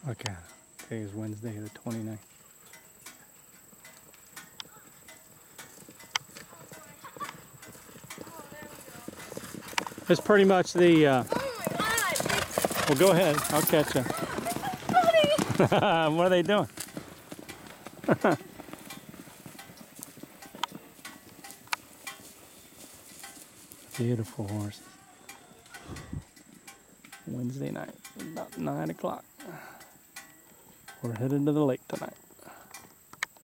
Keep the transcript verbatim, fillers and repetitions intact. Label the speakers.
Speaker 1: Okay, today is Wednesday the twenty-ninth. It's pretty much the, uh,
Speaker 2: Oh my god!
Speaker 1: well, go ahead. I'll catch you. What are they doing? Beautiful horses. Wednesday night, about nine o'clock. We're headed to the lake tonight.